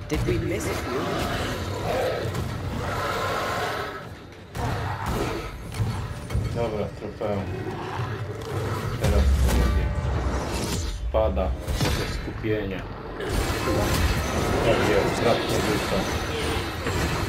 Did we miss you? Dobra, trofeum. Teraz to mówię. Spada ze skupienia. Tak jest, ostatnia wilka.